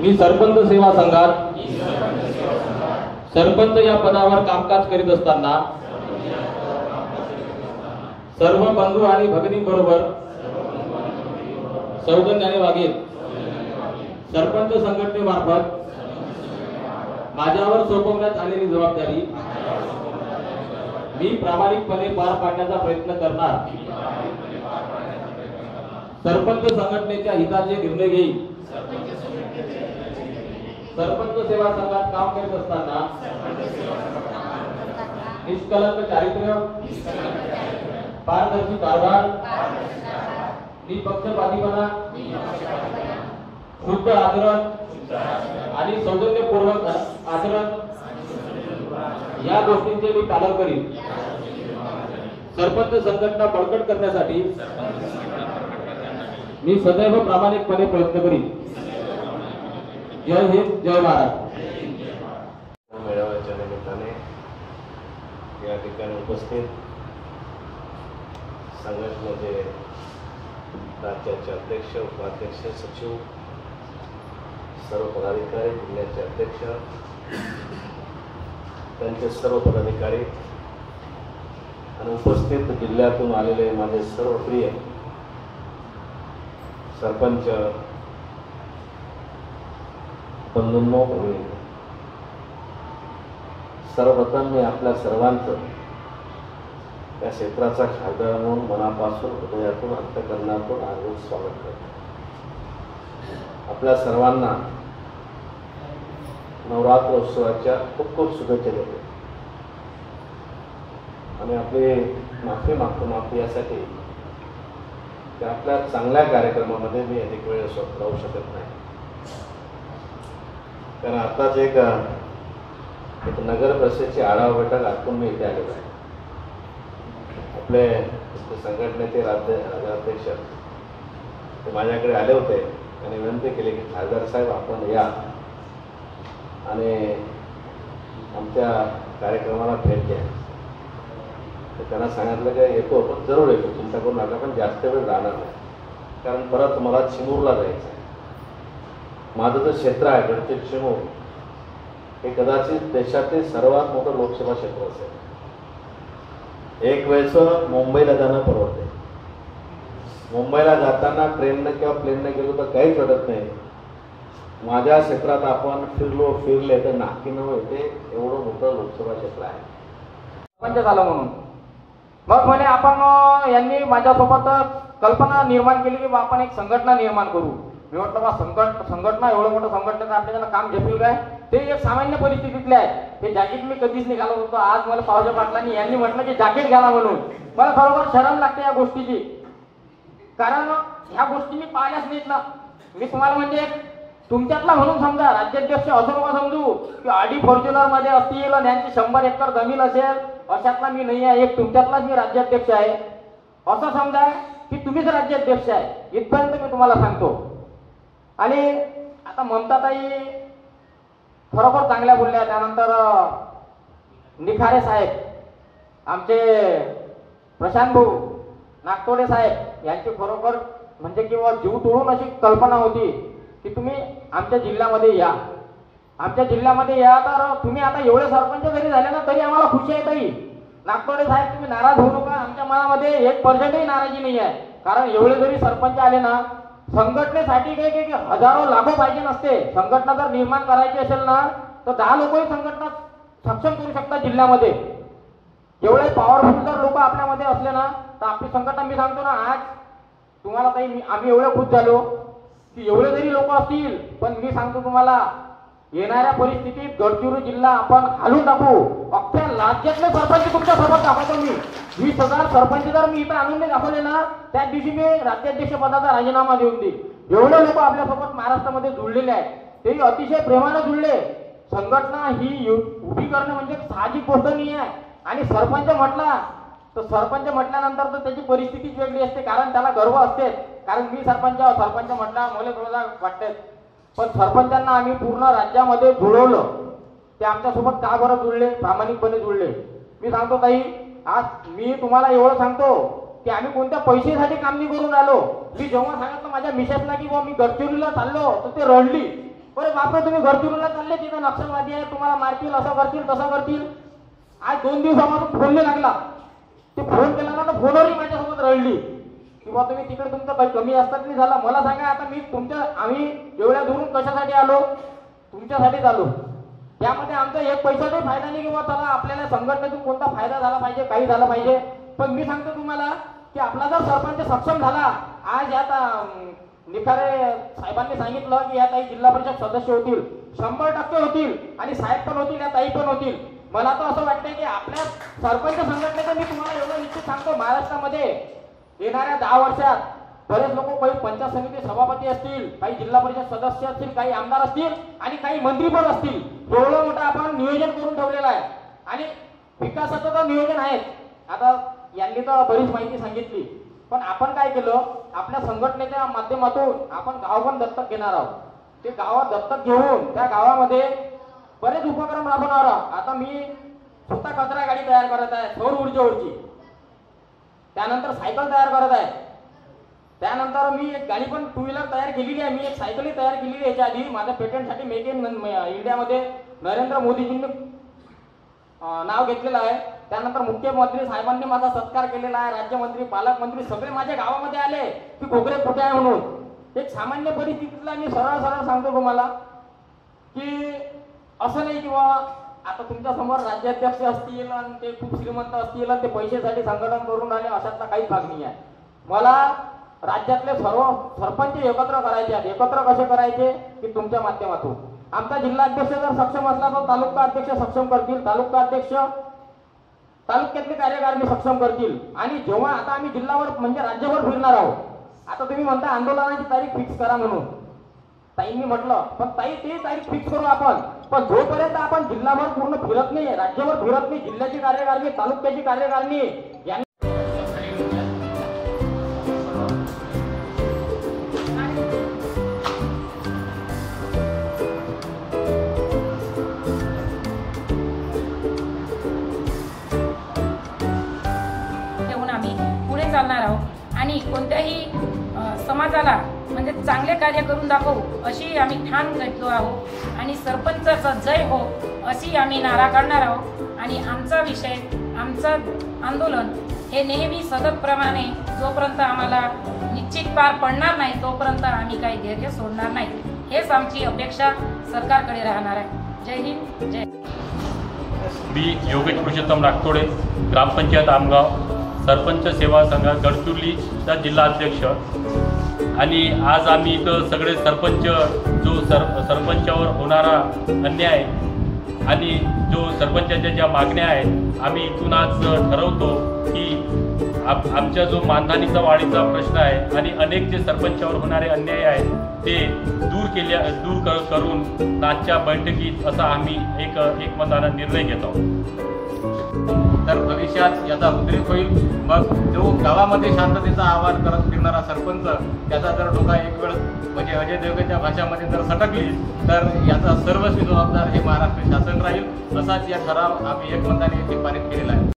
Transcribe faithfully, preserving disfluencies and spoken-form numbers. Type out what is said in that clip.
मी सरपंच सेवा संघात सरपंच या पदावर कामकाज करीत असताना सर्व बंधू आणि भगिनींबरोबर सौजन्याने वागेल। सरपंच संघटनेमार्फत माझ्यावर सोपवण्यात आलेली जबाबदारी मी प्रामाणिकपणे पार पाडण्याचा प्रयत्न करणार। सरपंच संघटनेच्या हिताचे निर्णय घेईल। सरपंच सेवा संघात काम करीत असताना निष्कलंक चारित्र्य, पारदर्शी कारभार, निपक्षपातीपणा, शुद्ध आचरण आणि सौजन्यपूर्वक आचरण या गोष्टींचे मी पालन करीन। सरपंच संघटना बळकट करण्यासाठी मी सदैव प्रामाणिकपणे प्रयत्न करीन। जय हिंद, जय महाराष्ट्र। मेळाव्याच्या निमित्ताने या ठिकाणी उपस्थित संघटनेचे राज्याचे अध्यक्ष, उपाध्यक्ष, सचिव, सर्व पदाधिकारी, जिल्ह्याचे अध्यक्ष, त्यांचे सर्व पदाधिकारी आणि उपस्थित जिल्ह्यातून आलेले माझे सर्व प्रिय सरपंच बंधूंनो, भगिनींनो, सर्वप्रथम मी आपल्या सर्वांचं या क्षेत्राचा खासदार म्हणून मनापासून, हृदयातून, अंतःकरणातून हार्दिक स्वागत करतो। आपल्या सर्वांना नवरात्र उत्सवाच्या खूप खूप शुभेच्छा देतो आणि आपली माफी मागतो माफी यासाठी की आपल्या चांगल्या कार्यक्रमामध्ये मी अधिक वेळ राहू शकत नाही, कारण आताच एक एक नगर परिषदेची आढावा बैठक आटून मी इथे आलेलो आहे। आपले संघटनेचे राज्य राज्याध्यक्ष ते माझ्याकडे आले होते आणि विनंती केली की खासदार साहेब आपण या आणि आमच्या कार्यक्रमाला भेट द्या। तर त्यांना सांगितलं की येतो, पण जरूर येतो, चिंता करू नका, पण जास्त वेळ राहणार नाही, कारण परत मला चिमूरला जायचं आहे। माझं जे क्षेत्र आहे गडचिर चिमूर हे कदाचित देशातील सर्वात मोठं लोकसभा क्षेत्र असेल। एक वेळचं मुंबईला जाणं परवडते, मुंबईला जाताना ट्रेननं किंवा प्लेननं गेलो तर काहीच वाटत नाही। माझ्या क्षेत्रात आपण फिरलो फिरले तर नाकी न येते एवढं मोठं लोकसभा क्षेत्र आहे। सरपंच झालं म्हणून मग म्हणे आपण यांनी माझ्यासोबत कल्पना निर्माण केली की आपण एक संघटना निर्माण करू। मी म्हटलं बा संघट संघटना एवढं मोठं संघटनेचं आपल्याला काम झेपेल काय? ते एक सामान्य परिस्थितीतले आहे। हे जॅकेट मी कधीच नाही घालत होतो, आज मला पावसा पाटलांनी यांनी म्हटलं की जॅकेट घाला म्हणून मला खरोखर शरम लागते या गोष्टीची, कारण ह्या गोष्टी मी पाहिल्याच नाहीत ना। मी तुम्हाला म्हणजे तुमच्यातला म्हणून समजा, राज्याध्यक्ष असं नका समजू की आडी फॉर्च्युनर मध्ये असतील आणि यांची शंभर एकर जमीन असेल, अशातला मी नाही आहे। एक तुमच्यातलाच मी राज्याध्यक्ष आहे असं समजा की तुम्हीच राज्याध्यक्ष आहे, इथपर्यंत मी तुम्हाला सांगतो। आणि आता ममताताई खरोखर चांगल्या बोलल्या। त्यानंतर निखारे साहेब, आमचे प्रशांत भाऊ नागतोडे साहेब यांची खरोखर म्हणजे किंवा जीव तोडून अशी कल्पना होती की तुम्ही आमच्या जिल्ह्यामध्ये या, आमच्या जिल्ह्यामध्ये या। तर तुम्ही आता एवढे सरपंच जरी झाले ना तरी आम्हाला खुशी आहे ताई। नागतोडे साहेब तुम्ही नाराज होऊ नका, आमच्या मनामध्ये एक पर्सेंटही नाराजी नाही आहे, कारण एवढे जरी सरपंच आले ना, संघटनेसाठी काही काही हजारो लाखो पाहिजे नसते। संघटना जर निर्माण करायची असेल ना तर दहा लोकही संघटना सक्षम करू शकतात जिल्ह्यामध्ये। एवढे पॉवरफुल जर लोक आपल्यामध्ये असले ना तर आपली संघटना, मी सांगतो ना आज तुम्हाला काही आम्ही एवढे खुश झालो की एवढे जरी लोक असतील, पण मी सांगतो तुम्हाला येणाऱ्या परिस्थितीत गडचिरोली जिल्हा आपण हालून टाकू। अख्ख्या राज्यातले सरपंच तुमच्या सोबत दाखवतो मी। वीस हजार सरपंच जर मी इथं आणून नाही दाखवले ना, त्या दिवशी मी राज्याध्यक्ष पदाचा राजीनामा देऊन देईल। एवढे लोक आपल्यासोबत महाराष्ट्रामध्ये जुळलेले आहेत, तेही अतिशय प्रेमाने जुळले। संघटना ही उभी करणं म्हणजे साहजिक गोष्ट नाही आहे। आणि सरपंच म्हटला तर सरपंच म्हटल्यानंतर तर त्याची परिस्थितीच वेगळी असते, कारण त्याला गर्व असते। कारण मी सरपंच सरपंच म्हटला मला थोडा वाटते, पण सरपंचांना आम्ही पूर्ण राज्यामध्ये जुळवलं। ते आमच्यासोबत का बरं जुळले? प्रामाणिकपणे जुळले। मी सांगतो ताई, आज मी तुम्हाला एवढं सांगतो की आम्ही कोणत्या पैशासाठी काम नाही करून आलो। मी जेव्हा सांगितलं माझ्या मिसेसला की मी गडचिरोलीला चाललो तर ते रडली बरं बापरे तुम्ही गडचिरोलीला चालले, तिथं नक्षलवादी आहे, तुम्हाला मारतील, असं करतील तसं करतील. आज दोन दिवसापासून फोन नाही लागला. ते फोन केला ना तर फोनवरही माझ्यासोबत रडली की बा तुम्ही तिकडे तुमचं काही कमी असतात नाही झालं. मला सांगा आता मी तुमच्या आम्ही एवढ्या दुरून कशासाठी आलो? तुमच्यासाठीच आलो. त्यामध्ये आमचा एक पैशाचाही फायदा नाही किंवा चला आपल्याला संघटनेतून कोणता फायदा झाला पाहिजे, काही झालं पाहिजे. पण मी सांगतो तुम्हाला की आपला जर सरपंच सक्षम झाला, आज आता निखारे साहेबांनी सांगितलं की या ताई जिल्हा परिषद सदस्य होतील, शंभर टक्के होतील आणि साहेब पण होतील, या ताई पण होतील. मला तर असं वाटतंय की आपल्या सरपंच संघटनेचं मी तुम्हाला एवढं निश्चित सांगतो, महाराष्ट्रामध्ये येणाऱ्या दहा वर्षात बरेच लोक काही पंचायत समिती सभापती असतील, काही जिल्हा परिषद सदस्य असतील, काही आमदार असतील आणि काही मंत्री पण असतील. एवढं मोठं आपण नियोजन करून ठेवलेलं आहे आणि विकासाचं तर नियोजन आहे. आता यांनी तर बरीच माहिती सांगितली, पण आपण काय केलं, आपल्या संघटनेच्या माध्यमातून आपण गाव पण दत्तक घेणार आहोत. ते गावात दत्तक घेऊन त्या गावामध्ये बरेच उपक्रम राबवणार आहोत. आता मी स्वतः कचरा गाडी तयार करत आहे सौर ऊर्जेवरची, त्यानंतर सायकल तयार करत आहे, त्यानंतर मी एक गाडी पण टू व्हीलर तयार केलेली आहे, मी एक सायकलही तयार केलेली आहे. याच्या आधी माझ्या पेटंटसाठी मेक इन इंडियामध्ये नरेंद्र मोदीजींनी नाव घेतलेलं आहे. त्यानंतर मुख्यमंत्री साहेबांनी माझा सत्कार केलेला आहे, राज्यमंत्री पालकमंत्री सगळे माझ्या गावामध्ये आले की घोगरे कुठे आहे म्हणून. एक सामान्य परिस्थितीतला मी सरळ सरळ सांगतो तुम्हाला की असं नाही किंवा आता तुमच्या समोर राज्याध्यक्ष असतील आणि ते खूप श्रीमंत असतील आणि ते पैशासाठी संघटन करून राहिले, अशातला काहीच भाग नाही आहे. मला राज्यातले सर्व सरपंच एकत्र करायचे आहेत. एकत्र कसे करायचे की तुमच्या माध्यमातून. आमचा जिल्हाध्यक्ष जर सक्षम असला तर तालुका अध्यक्ष सक्षम करतील, तालुका अध्यक्ष तालुक्यातले कार्यकारिणी सक्षम करतील. आणि जेव्हा आता आम्ही जिल्हावर म्हणजे राज्यभर फिरणार आहोत, आता तुम्ही म्हणता आंदोलनाची तारीख फिक्स करा म्हणून, ताईंनी म्हटलं, पण ताई ते तारीख फिक्स करू आपण, पण जोपर्यंत आपण जिल्हाभर पूर्ण फिरत नाही, राज्यभर फिरत नाही, जिल्ह्याची कार्यकारिणी तालुक्याची कार्यकारिणी यांनी चालणार आहोत आणि कोणत्याही समाजाला म्हणजे चांगले कार्य करून दाखवू अशी आम्ही ठाण घेतलो आहोत आणि सरपंचाचा जय हो अशी आम्ही नारा काढणार आहोत. आणि आमचा विषय, आमचं आंदोलन हे नेहमी सततप्रमाणे जोपर्यंत आम्हाला निश्चित पार पडणार नाही तोपर्यंत आम्ही काही धैर्य सोडणार नाही. हेच आमची अपेक्षा सरकारकडे राहणार आहे. जय हिंद, जय. मी योगेश पुरुषोत्तम नागतोडे, ग्रामपंचायत आमगाव, सरपंच सेवा संघ गडचिरोलीचा जिल्हा अध्यक्ष. आणि आज आम्ही इथं सगळे सरपंच, जो सर सरपंचावर होणारा अन्याय आणि जो सरपंचाच्या ज्या मागण्या आहेत, आम्ही इथून आज ठरवतो की आप आमच्या जो मानधनीचा वाढीचा प्रश्न आहे आणि अनेक जे सरपंचावर होणारे अन्याय आहेत ते दूर केल्या दूर कर करून आजच्या बैठकीत असा आम्ही एक एकमतानं निर्णय घेत आहोत. तर भविष्यात याचा उद्रेक होईल. मग जो गावामध्ये शांततेचा आवाहन करत फिरणारा सरपंच, त्याचा जर डोका एक वेळ म्हणजे अजय देवगणच्या भाषामध्ये जर सटकली तर याचा सर्वस्वी जबाबदार हे महाराष्ट्र शासन राहील. असाच या ठराव आम्ही एकमताने येथे पारित केलेला आहे.